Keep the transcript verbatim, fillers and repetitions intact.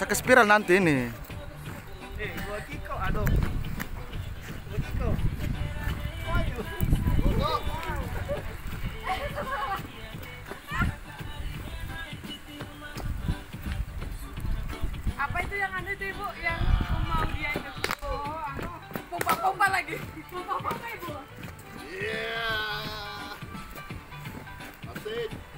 bisa ke spiral nanti ini. Eh, gua kiko, aduh. Gua kiko. Apa itu yang anu itu ibu yang mau dia itu? Oh, anu pompa-pompa lagi. Pompa-pompa ibu. Iya. Asik.